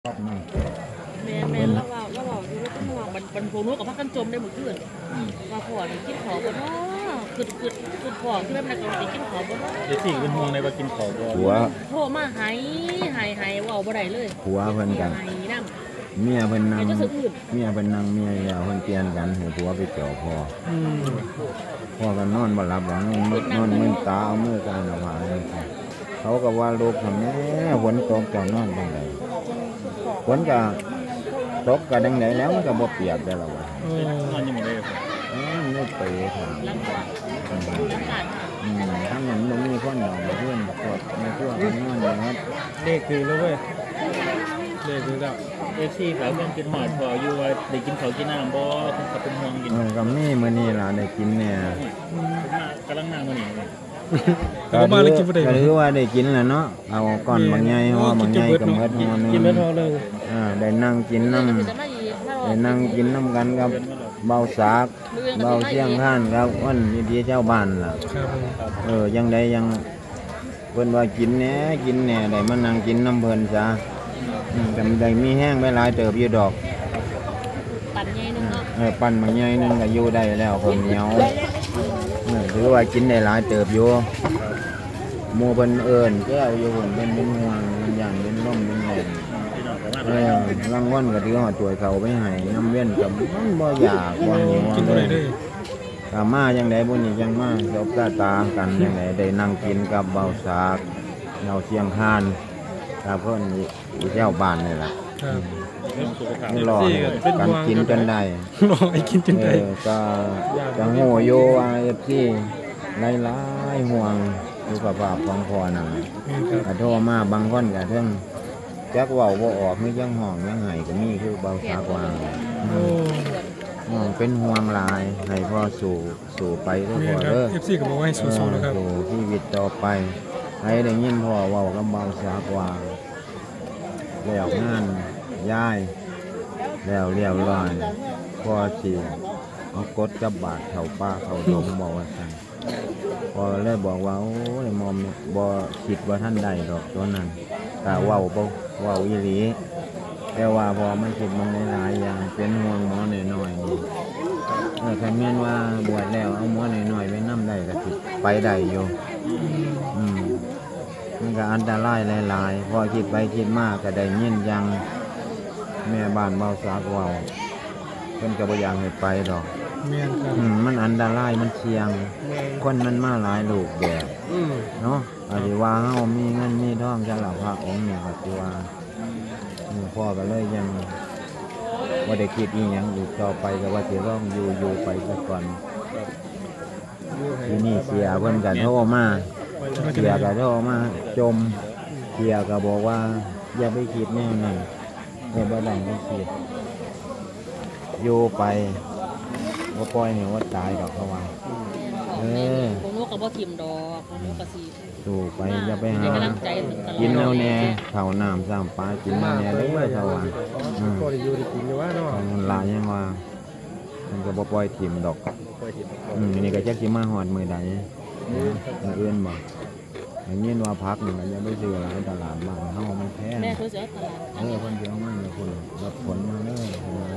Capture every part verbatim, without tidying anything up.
แม่แม่เราว่าเราบอกอยู่ว่าต้องระวังมันมันโผล่กับพักกันจมได้หมดเพื่อนว่าพ่อนี่กินขอบ่เนาะคือคือคือพ่อที่แบบนักดนตรีกินขอบ่เนาะเดี๋ยวสี่เป็นห่วงในว่ากินขอบ่หัวโทรมาหายหายหายว่าบ่ได้เลยหัวเพิ่นกันเมียเพิ่นนั่งเมียเพิ่นนั่งเมียแล้วเพิ่นเปลี่ยนกันให้ผัวไปเกี่ยวพ่อพ่อก็นอนบ่หลับบ่นอนมึนนอนมึนตาเอามือกันเอาผ้าเขาก็ว่าลูกทำแม่ฝนตกเจ้านอนจังได๋ฝนก็ตกก็ดังไดแล้วมันก็บ่เปียกได้หรอกว่านอนยังบ่ได้ครับอืมไม่เปย์ถามอืมทั้งนั้นบ่มีคนดอกเพื่อนบ่กดในพวกนอนอย่างนั้นเลขคือแล้วเว้ยเลขคือแล้วเอฟซีเขาเพิ่นกินหอดพออยู่ว่าได้กินข้าวกินน้ำบ่เพิ่นก็เป็นห่วงกินเออก็มีมื้อนี้ล่ะได้กินแน่กำลังนั่งมื้อนี้ก็มาเลยกินบ่ได้ก็ถือว่าได้กินแล้วเนาะเอาก้อนบางใหญ่ห่อบางใหญ่ก็หมดห่อนึงกินบ่พอเลยอ่าได้นั่งกินน้ำได้นั่งกินน้ำกันกับเบาสากเบาเสียงข้านครับวันดีเจ้าบ้านล่ะเออยังได้ยังเพิ่นว่ากินแหน่กินแหน่ได้มานั่งกินน้ำเพิ่นซะอืมแต่ได้มีแห้งไปหลายเติบอยู่ดอกปั่นใหญ่นึงเนาะเออปั่นบางใหญ่นึงก็อยู่ได้แล้วข้าวเหนียวถือว่ากินได้หลายเติบอยู่หมู่เพิ่นเอิ้นแก้วอยู่เพิ่นเป็นเป็นห่วงมันย่านเป็นลมเป็นแรงเออรางวัลก็ถือฮอดถ้วยเขาไปให้น้ำเว้นก็มันบ่อยากบ่หิวเลยถ้ามาจังได๋บุญนี่จังมาจบตาตากันจังได๋ได้นั่งกินกับเบาสากเงาเชียงคานกับเพิ่นอีเจ้าบ้านนี่ล่ะนี่รอกันกินจนได้รอให้กินจนได้ก็จะโหอยู่ว่า เอฟ ซี หลายๆห่วงสุขภาพของพ่อนั่นก็โทรมาบางคนก็เรื่องจักเว้าบ่ออกมีจังห้องยังไห้ก็มีคือเบาสากว่าห้องเป็นห่วงหลายให้พ่อสู่สู่ไปเด้อพ่อเด้อเอฟ ซี ก็บอกว่าให้สู้ๆนะครับสู่ชีวิตต่อไปให้ได้ยินพ่อเว้ากับเบาสากว่าแล้วงานย้ายแล้วเรียบร้อยพ่อสิเอากดกับบาดเข้าป่าเข้าดงบอกว่าซั่นพอเลยบอกว่าโอ้ยมอมบ่คิดว่าท่านใดดอกตัวนั้นก็เว้าบ่เว้าอีหลีแต่ว่าพอมันคิดมันหลายๆอย่างเป็นห่วงหมอน้อยๆเออคันแม่นว่าบวชแล้วเอาหมอน้อยๆไปนำได้ก็สิไปได้อยู่อืมมันก็อันตรายหลายๆพอคิดไปคิดมาก็ได้ยินยังแม่บ้านเบาสากเว้าเพิ่นก็บ่อยากให้ไปดอกแม่นครับอืมมันอันตรายมันเสี่ยงคนมันมาหลายลูกแบบเนาะอาจสิว่าเฮามีเงินมีทองจังหลับพระองค์นี่ก็สิว่าพ่อก็เลยยังบ่ได้คิดอีหยังอีกต่อไปก็ว่าสิลองอยู่อยู่ไปซะก่อนทีนี้เสียเพิ่นก็โทรมาเสียก็โทรมาจมเสียก็บอกว่าอย่าไปคิดแนวนั้นเฮ็ดบ่ได้บ่คิดอยู่ไปบ่ปล่อยให้ว่าตายดอกเขาว่าเออผมรู้ก็บ่ทิ่มดอกผมรู้ก็สิสู้ไปอย่าไปหากินแนวแน่ข้าวน้ำซ้ำปลากินแนวแน่เด้อเขาว่าอืมก็ได้อยู่ได้กินอยู่ว่าเนาะมันหลายยังว่ามันก็บ่ปล่อยทิ่มดอกอืมนี่ก็จักสิมาฮอดมื้อใดมื้ออื่นบ่อย่างนี้ว่าพักนี่ก็อย่าไปซื้อหลายตลาดบ้านเฮามันแพงแม่คือสิเอาตลาดเออเพิ่นสิเอามาให้คุณรับผลมาเด้อ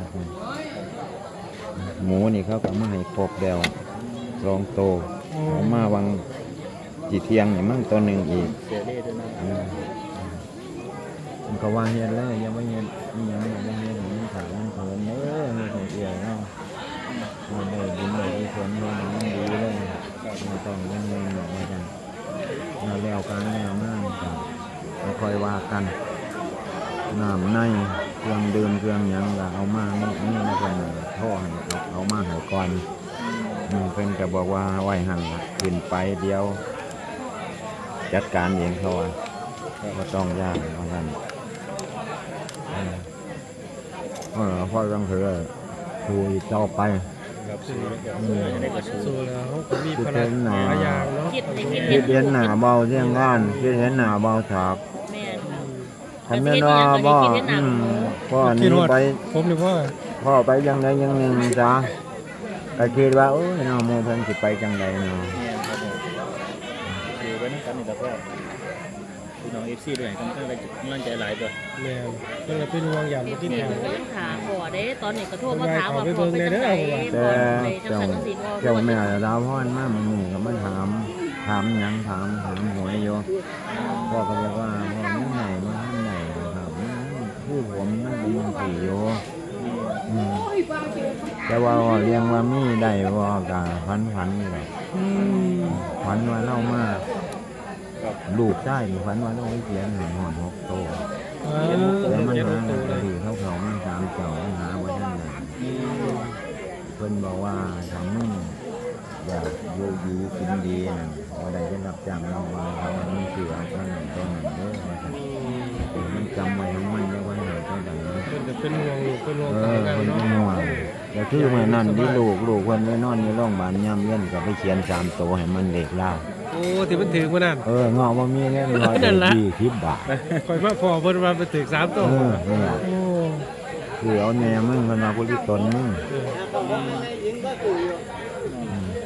หมูนี่เขาก็มาให้ครบแล้วสองโตเอามาวางจีเทียงนี่มั่งตัวหนึ่งอีกมันก็ว่าเฮ็ดเลยอย่าไปเฮ็ดนี่ยังไม่ได้เฮ็ดมันขาดมันเผินเด้อเฮ็ดให้เอี่ยวเนาะมันได้บุญได้ผลมันดีเลยไม่ต้องยังเงินแบบนี้กันเราแล้วกันแล้วงานกันเราคอยว่ากันน้ำในเครื่องดื่มเครื่องยังก็เอามานี่นี่นะเพิ่นท่อให้เอามาให้ก่อนเพิ่นก็บอกว่าไว้หั่นล่ะขึ้นไปเดียวจัดการเองเขาว่าบ่ต้องยากว่าซั่นเออพอต้องถือสู้อีกต่อไปครับสู้สู้แล้วก็มีพลังหลายอย่างเนาะคิดเห็นหน้าเบาเสียงงานคิดเห็นหน้าเบาฉากแม่ทำแม่นว่าบ่พ่อนี่ไปผมนี่พ่อพ่อไปจังไดจังนึงจ้ะก็คิดว่าโอ้ยน้องโมเพิ่นสิไปจังไดเนาะคือไว้นำกันนี่ล่ะพ่อน้อง เอฟ ซี ด้วยกำลังกำลังใจหลายตัวแม่นเพิ่นก็เป็นห่วงอย่างเอบ่ฟกินซีข้าวเพิ่นก็ยังถามพ่อเด้ตอนนี้ก็โทรมาถามว่าไปพ่อเบิ่งเป็นเลยจังเด้ไดอแต่พ่อเป็นจังเจ้าซั่นจังซี่พ่อเจ้าแม่ดาวพรมามันนี่ก็มาถามถามหยังถามถามหวยอยู่พ่อก็บอกว่าพ่อมันไหนมันไหนครับคือผมมันเป็นมันสีอยู่อืมแต่ว่าเรียงว่ามีได้ว่ากะพันพันนี่แหละอืมพันว่าเล่ามากลูกได้พันว่าเล่าให้เสียงหนึ่งหอนหกโตเออแล้วมันเจ็บหาตัวเลยดีเขาเขามันสามเจ้าหาว่าท่านไหนเพิ่นบอกว่าทำมึงอยากอยู่ดีกินดีนะว่าใดจะรับจ้างเราว่าเขาว่ามันเสือเอาหนึ่งตัวหนึ่งเด้อว่าซั่นเออมันจำไว้ของมันจะว่าเหตุเท่าใดเพิ่นก็เป็นห่วงลูกเป็นห่วงเอเขาอไงคนเนาะไม่ห่วงแต่คือเมื่อนั้นที่ลูกลูกคนไว้นอนในโรงพยาบาลย่ำเย็นก็ไปเขียนสามตัวให้มันเด็กเล่าโอ้ที่มันถึงมื้อนั้นเออเงาะบ่มีแน่เลยร้อยนั่นล่ะยี่สิบบาทข่อยมาพอเพิ่นว่าไปถึงสามตัวเออเออโอ้คือเอาแนวมึงคนมาผู้ที่ตนมึงเอออืม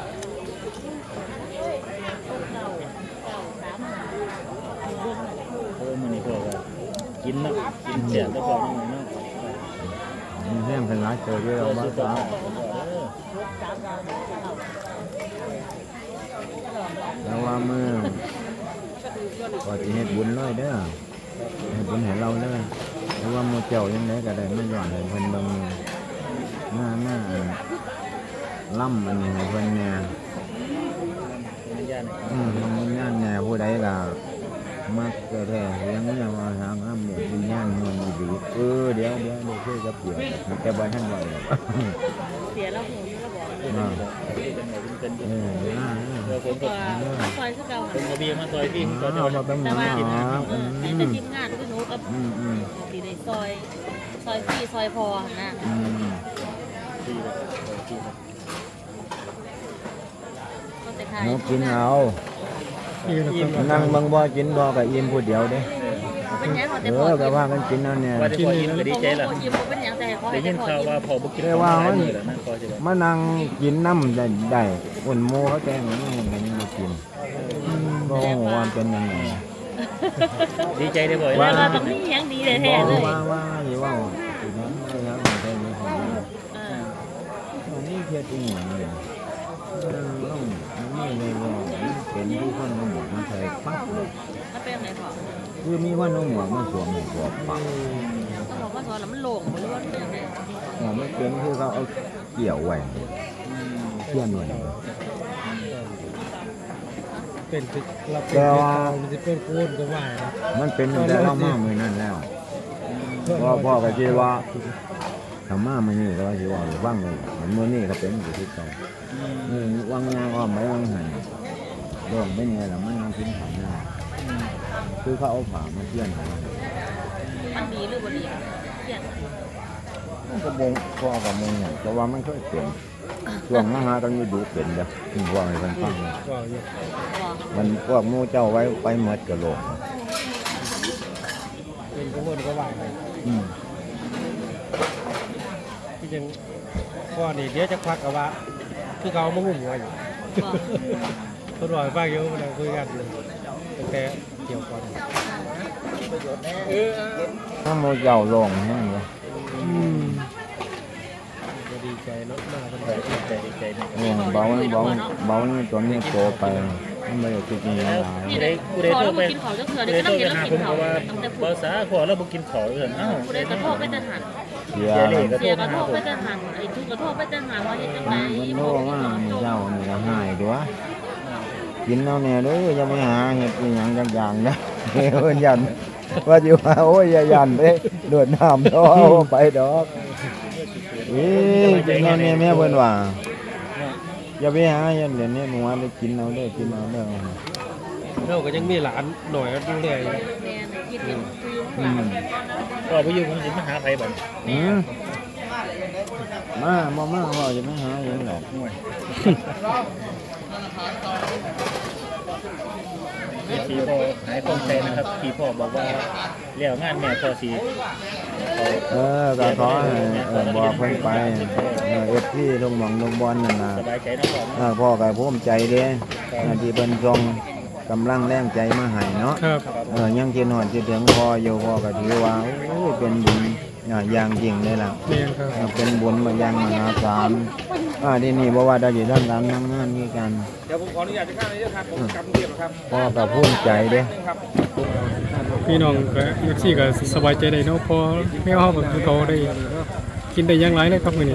เออมื้อนี้พ่อก็กินเนาะกินแซ่บแล้วพ่อนี่เนาะมีแห้งเป็นร้ายเจอเยอะเราบ้างครับแล้วว่ามือก็จะเฮ็ดบุญเลยเด้อเฮ็ดบุญให้เราเลยแล้วว่ามือเจ้ายังไงก็ได้ไม่ย้อนให้เพิ่นเบิ่งหน้าหน้าล่ำอันนี้ให้เพิ่นเนี่ยเป็นญาติอืมทำบุญงานแหน่ผู้ใดก็มักจะแท้เลี้ยงเนี่ยว่าทางอ้ำเนี่ยบุญงานมวลดีเออเดี๋ยวเดี๋ยวเดี๋ยวช่วยกับเกี่ยวแต่บ่ทันไหวหรอกเสียแล้วหูนี่ก็บอกอ่าเป็นไงเป็นเอออ่าเออผมก็ว่าซอยคือเก่าผมก็บีมาซอยพี่ผมก็เอาจะมาเป็นหแต่มูว่ากินเอนะออืในมแต่ทีมงานคือหนูกับอืมอืมสีในซอยซอยพี่ซอยพอนะอืมพี่เลยพี่ก็จะขายหนูกินเอานี่ก็เป็นนั่งเบางบ่กินบ่กับอิ่มผู้เดียวเด้เป็นยังเขาเอแต่พออก็ว่ากันกินนั่นเนี่ยว่าจะพอยิ้มก็ดีใจล่ะยิ้มเป็นยังแต่ขอได้ให้ยินพอข่าวยิ้มว่าพอบุกินของหลายมือแล้วนะพอจะบอกมานั่งกินน้ำได้ได้คนโมเขาแจ้งว่าไม่เห็นกันยังมากินก็ว่าเป็นยังไงดีใจได้บ่อยแล้วก็ต้องมียังดีเลยแท้เลยว่าว่าอยู่ว่าอีกนั้นไม่ยังไม่ได้ไม่ของมันเอออันนี้เพียรอีหยังเลยมันต้องมันไม่เลยว่าเป็นที่คนเอาหมวกมาใส่ปั๊บเลยมันเป็นไหนพอคือมีว่าเอาหมวกมาสวมหัวปั๊บต้องบอกว่าซอยแล้วมันโล่งหรือว่าเป็นยังไงหัวไม่เป็นคือเขาเอาเกี่ยวไว้เทียนไว้เป็นเราเป็นมันจะเป็นโคนก็ว่านะมันเป็นแต่เรามามือนั่นแล้วพ่อพ่อก็คิดว่าทำมามือนี่ก็ว่าสิว่าว่างเลยเหมือนมือนี่ก็เป็นอยู่ที่เก่าอืมวางงานอ้อมไปวางหันโล่งไม่เนี่ยหรอมันยังกินผักนี่คือเขาเอาผ้ามาเทียนไว้มันดีหรือบ่ดีเขียนมันก็บงพ่อกับมงเนี่ยแต่ว่ามันเคยเปลี่ยนช่วงมาหาต้องอยู่ดูเป็นเด้อถึงว่าให้เพิ่นฟังเลยก็อยู่บอกมันพวกหมู่เจ้าไว้ไปหมดกะโหลกเป็นโคนก็ว่าไปอืมที่ยังข้อนี้เดี๋ยวจะควักกับว่าคือเขามาหุ่มหัวอยู่บอกคนรอยบ้างเยอะมาคุยกันเลยตั้งแต่เกี่ยวก่อนถ้าหมู่เจ้าลงแห้งเลยอืมก็ดีใจเนาะมากเป็นดีใจดีใจนี่โอ้เบาเบาเบานี่ตัวนี้โตไปมันไม่ได้ติดนี่หลายผู้ใดผู้ใดขอโทรแล้วไปกินข้าวจังเถื่อผู้เดี๋ใดยวก็โทรต้องไปกินแล้วหากิผนมข้าวเพราะว่าตั้งแต่ภาษาขอแล้วบ่กินข้าวเอิ้นเอ้าผู้ใดกระโทษไปแต่หันเสียเสียเลเลย ยก็เสีโทยรกมาระหาโทผษมไปแต่หันไอ้ทุกกระโทษไปแต่หันว่าเฮ็ดจังได๋มันโทรว่าหมู่เจ้านี่ก็หายตัวกินเอาเนี่ยเด้ออย่าไปหาเห็ดอีหยังจักอย่างนะเพิ่นยันว่าอยู่ว่าโอ้ยอย่ายันเด้โดดน้ำท้อไปดอกอีกินเอาเนี่ยแม่เพิ่นว่าอย่าไปหาเห็ดเดี๋ยวนี้หมู่ว่าได้กินเอาเด้อกินเอาเด้อเราก็ยังมีหลานหน่อยดูแลอยู่แม่น่ะคิดอยู่คืออืมก็ไปอยู่ผมสิมาหาไผบัดอืมมาบ่มาว่าจะไม่หาเห็ดหรอกห่วยพี่พ่อหายความใจนะครับพี่พ่อบอกว่าแล้วงานแม่พ่อสิเออก็ขอให้เออบอกเพิ่นไปเออ เอฟ ซี ลงหม่องลงบอลนั่นน่ะสบายใจนะพ่อเออพ่อก็ภูมิใจเด้เออที่เพิ่นส่งกกำลังแรงใจมาให้เนาะครับเออยังกินหอดกินถึงพออยู่พอก็ถือว่าโอ้ยเป็นบุญอย่างยิ่งเลยล่ะแม่นครับเออเป็นบุญมาอย่างมหาศาลอ่าที่นี่บอกว่าได้อยู่ด้านการทำงานนี่กันเดี๋ยวผมขออนุญาตจะข้ามเลยครับผมกลับกรุงเทพครับพ่อกับภูมิใจเด้ครับพี่น้องก็เอฟซีก็สบายใจได้เนาะพอแม่เฮาก็คือเขาได้กินได้อย่างไรเลยครับมื้อนี้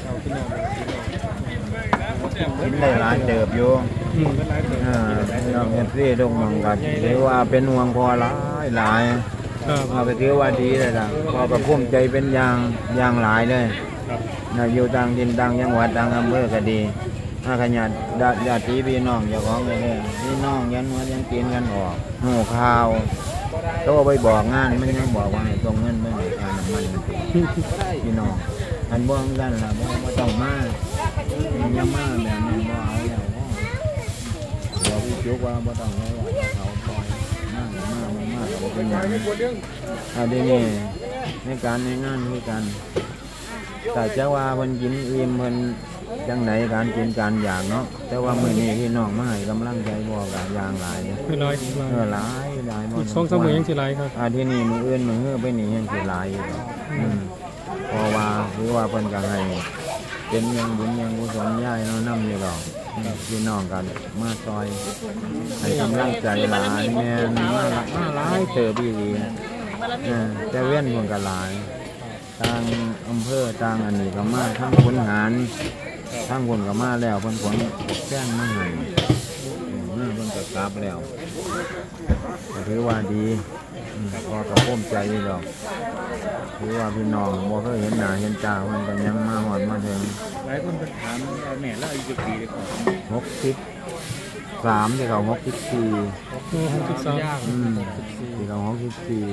กินได้หลายเติบอยู่อืมอ่าพี่น้องเอฟซีทุกหมองกันถือว่าเป็นห่วงพอหลายหลายครับเอาไปถือว่าดีเลยล่ะพอกับภูมิใจเป็นอย่างอย่างหลายเลยนะอยู่ต่างดินต่างจังหวัดต่างอำเภอก็ดีถ้าขยันญาติญาติพี่น้องเจ้าของเลยเนี่ยพี่น้องยันวันยังกินกันออกหูข่าวโตไปบอกงานมันยังบอกว่าให้ส่งเงินไม่ได้การน้ำมันพี่น้องอันบ่งกันล่ะบ่บ่ต้องมายังมาแบบนี้บ่เอาแล้วเดี๋ยวพี่จุกว่าบ่ต้องแล้วเขาปล่อยมากมากมากก็เป็นอย่างนี้เอาดีนี่ในการในงานคือกันแต่จะว่าเพิ่นกินอิ่มเพิ่นจังไหนการกินการอยากเนาะแต่ว่ามื้อนี้พี่น้องมาให้กำลังใจบ่ก็อย่างหลายเด้คือร้อยหลายเออหลายหลายบ่อีกสองสามมื้อยังสิหลายครับอ่าที่นี่มื้ออื่นมื้อเฮือไปนี่ยังสิหลายอยู่ดอกอืมเพราะว่าคือว่าเพิ่นก็ให้เป็นยังบุญยังกุศลยายเนาะนำอยู่ดอกพี่น้องกันมาซอยให้กำลังใจหลายแม่นมาหลายมาหลายเติบอีหลีบารมีเออแต่เว้นเพิ่นก็หลายทางอำเภอทางอันนี้ก็มาทางผลงานทางคนก็มาแล้วเพิ่นผลแจ้งมาให้เออเพิ่นก็กลับแล้วก็ถือว่าดีอืมพอกับภูมิใจอยู่ดอกถือว่าพี่น้องบ่เคยเห็นหน้าเห็นตาเพิ่นก็ยังมาฮอดมาถึงหลายคนเพิ่นถามว่าแม่แล้วอายุกี่ปีเลยก่อนหกสิบสามที่เขาหกสิบสี่โอ้หกสิบสามอืมที่เขาหกสิบสี่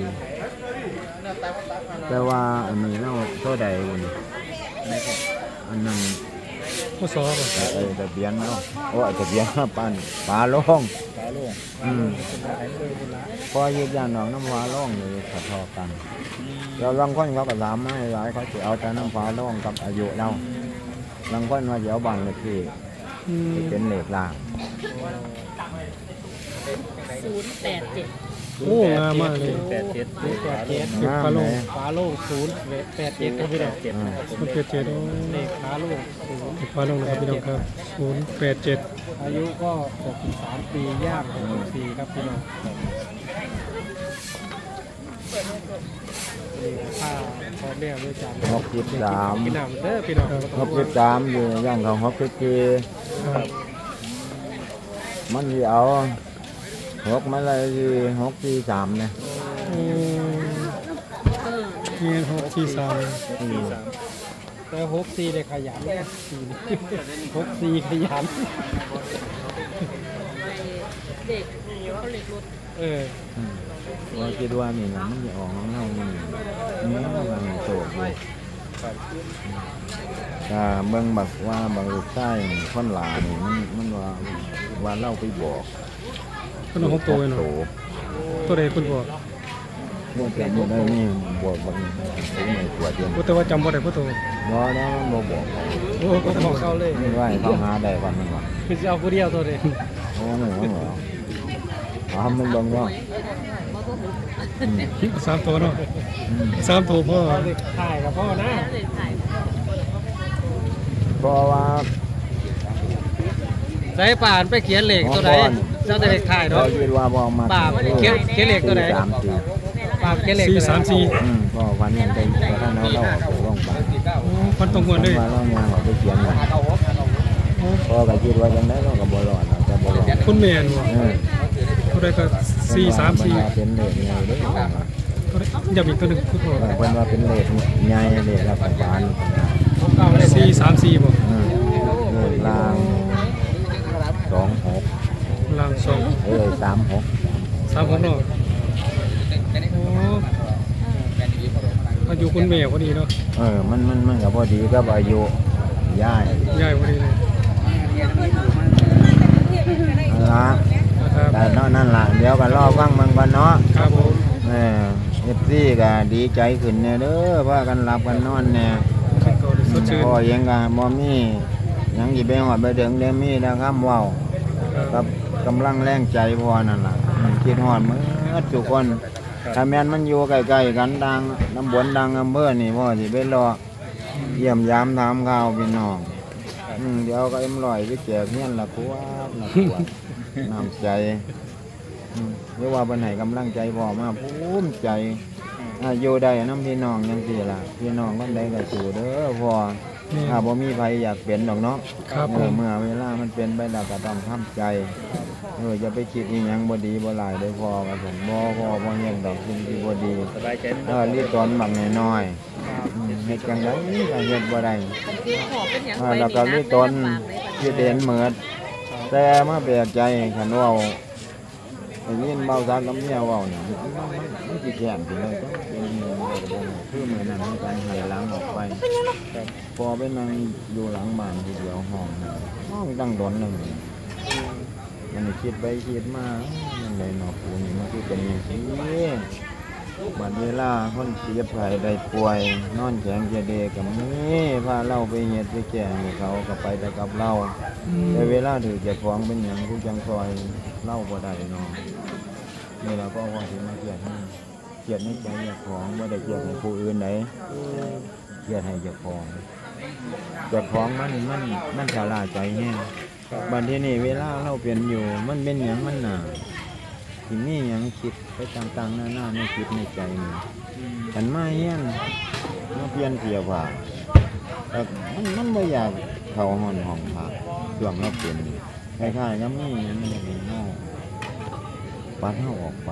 แต่ว่าอันนี้เราเท่าใดบุญอันนั้นพศบ่แต่ไอ้ทะเบียนเนาะโอ้ยทะเบียนปั้นฝาโล่งตาโล่งอืมพอยืดยานน้องน้ำฟ้าโล่งเลยขะทอกันเราบางคนเขาก็ถามมาให้หลายเขาจะเอาแต่น้ำฟ้าโล่งกับอายุเราบางคนว่าจะเอาบันเลขที่อืมที่เป็นเลขล่างศูนย์แปดเจ็ดโอ้งามมากเลยแปดเจ็ดแปดเจ็ดเก็บงามปลาโลเลงยฟ้าโล่งศูนย์แปดเจ็ดครับพี่น้องเจ็ดอืมมันเกิดเจ็ดโอ้เลขฟ้าโล่งศูนย์เก็บปลาโลงนะครับพี่น้องครับศูนย์แปดเจ็ดอายุก็หกสิบสามปีย่างหกสิบสี่ครับพี่น้องนี่ค่าพ่อแม่ด้วยกันหกสิบสามกินน้ำเด้อพี่น้องหกสิบสามอยู่ย่างของหกสิบสี่ครับมันสิเอาหกมาเลยคือหกสี่สามเนี่ยโอ้เงินหกสี่สามอืมแต่หกสี่ได้ขยันหกสี่ขยันเด็กเขาเล็กรถเอออืมว่าคิดว่านี่นะมันจะออกของเรานี่นี่มันโตเลยถ้าเบิ่งบักว่าบักลูกชายคนหลานี่มันมันว่าว่าเล่าไปบอกเพิ่นเอาหกตัวไว้เนาะโตตัวใดเพิ่นบอกเมื่อแต่บ่ได้นี่บอกบักนี่ผมไม่กลัวเดียวโอ้แต่ว่าจำบ่ได้ผู้ตัวบ่ได้มันบ่บอกเขาโอ้ก็จะบบ ออก กเขาเลยไม่ว่าให้เขาหาได้วันนึงว่าคือจะเอาผู้เดียวตัวเดียวโอ้โหเหรออ๋อมันเบิ่งเนาะอืมสามตัวเนาะอืมสามตัวพ่อเด็กถ่ายกับพ่อนะเด็กถ่ายเพราะว่าใส่ป่านไปเขียนเหล็กตัวไหนเจ้าแต่เด็กถ่ายเราเนาะคิดว่าบ่มาป่าเขียนเขียนเหล็กตัวไหนสามสี่ป่าเขียนเหล็กสี่ตัวไหนสามสี่อืมก็วันนี้ได้ก็ท่านเราเราเอาไปลงไปโอ้ฟันตรงหัวเลยว่าเรายางเอาไปเขียนไว้โอ้พอก็คิดว่าจังได๋เราก็บ่รอดเราจะบ่รอดคุณแม่นบ่เออตัวใดก็สี่สามสี่เพิ่นว่าเป็นเลขใหญ่เด้อตัวใดย้ำอีกตัวหนึงผู้ตัวเออเพิ่นว่าเป็นเลขใหญ่เลขรัฐบาลสี่สามสี่บ่อืมเลขล่างสองหกล่างสองเอ้ยสามหกสามคนเนาะโอ้อายุคุณแม่พอดีเนาะเออมันมันมันก็พอดีกับอายุยายใหญ่พอดีเลยนั่นละนะครับแต่เนาะนั่นล่ะเดี๋ยวก็รอฟังมันก่อนเนาะครับผมเออเอฟซีก็ดีใจขึ้นแน่เด้อพากันหลับกันนอนแน่ขึ้นเก่าเลยสดชื่นพ่อยังก็บ่มีหยังสิไปฮอดไปถึงเด้มีแต่คำเว้าครับกับกกำลังแรงใจพอนั่นล่ะอืมคิดฮอดมื้อทุกคนถ้าแม่นมันอยู่ใกล้ๆกันดังน้ำบนดังอำเภอนี่พ่อสิไปรอเยี่ยมยามถามข่าวพี่น้องอืมเดี๋ยวก็เอ็มร้อยไปแจกเฮียนละขวดละขวดน้ำใจอืมเรียกว่าเพิ่นให้กำลังใจพ่อมาภูมิใจอ่าอยู่ได้นำพี่น้องจังซี่ล่ะพี่น้องคนใดก็สู้เด้อพ่อถ้าบ่มีไผอยากเป็นดอกเนาะครับเอผอมเมื่อเวลามันเป็นไปแล้วก็ต้องทำใจเอออย่าไปคิดอีหยังบ่ดีบ่หลายได้อพ่อก็ผมบ่พ่อบ่เฮ็ดดอกสิ่งที่บ่ดีสบายใจเออรีตนบักน้อยๆอืมเฮ็ดจังไดก็เฮ็ดบ่ได้คือขอเป็นหยังเอไปอแล้วก็รีตนคิดเห็นเหมือดแต่มาแปลกใจคันเว้าได้ยินเบาซักกับเมียเว้าเนี่ยมันมันสิแค้นสิเลยต้องเป็นเรื่องบ่ได้คือมื้อนั้นมีการให้หลังออกไปพอไปนั่งอยู่หลังบ้านทีเดียวห้องนั้นห้องตั้งดนหนึงมันนี่คิดไปคิดมามันเลยเนาะกูนี่มันคือเป็นอย่างนี้บัดเวลาคนเสียไผได้ป่วยนอนแข็งจะเดกับนี้พาเล่าไปเฮ็ดไปแก่ให้เขาก็ไปแต่กับเราแต่เวลาถือเก็บของเป็นหยังผู้จังซอยเล่าบ่ได้เนาะนี่เราก็ว่าสิมาเกลียดให้เกลียดในใจเจ้าของบ่ได้เกลียดให้ผู้อื่นไหนเกลียดให้เจ้าของเจ้าของมันมันมันชราใจแห้งบัดทีนี้เวลาเราเป็นอยู่มันเป็นหยังมันน่ะสิมีหยังคิดไปต่างๆนานาในคิดในใจนี่ฉันมาเฮียนมาเปลี่ยนเสียผ้าแต่มันมันบ่อยากเข้าห้องห้องผ้าช่วงเราเป็นนี่คล้ายๆก็มีหยังมันเป็นเฮาปัดเฮาออกไป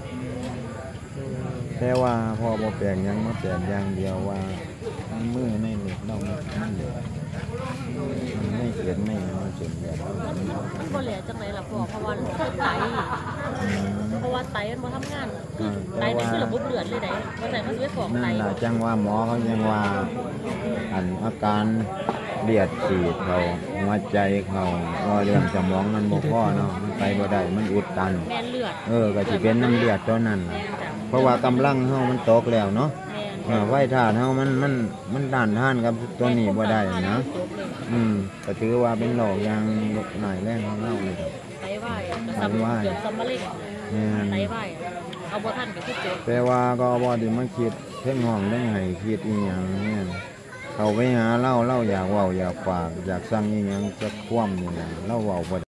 แต่ว่าพอบ่แปลงหยังมาแปลงอย่างเดียวว่ามือในเล็กเรามันมันเหลือมันไม่เกิดไม่มันเกิดแบบมันบ่เหลือจังไดล่ะพ่อเพราะว่าคือไตเพราะว่าไตมันบ่ทำงานคือไตนี่คือระบบเลือดเลยได้บ่ได้มันสิไปฟอกไตนั่นล่ะจังว่าหมอเขายังว่าอันอาการเลือดฉีดเขาหัวใจเขาว่าเรื่องสมองมันบ่พอเนาะมันไปบ่ได้มันอุดตันแม่นเลือดเออก็สิเป็นน้ำเลือดตัวนั้นล่ะแม่นจ้ะเพราะว่ากำลังเฮามันตกแล้วเนาะแม่นเออไฟธาตุเฮามันมันมันต้านทานกับตัวนี้บ่ได้นะอืมก็ถือว่าเป็นโรคอย่างหน่ายแรงของเราเลยครับไตวายก็ซ้ำเกือบซ้ำมะเร็งแม่นไตวายเอาบ่ทันก็คือจบแต่ว่าก็บ่ได้มาคิดเพ่งห้องได้ให้คิดอีหยังเนี่ยเขาไปหาเล่าเล่าอยากเว้าอยากฝากอยากสั่งอีหยังจะคว่ำนี่นะเล่าเว้าบ่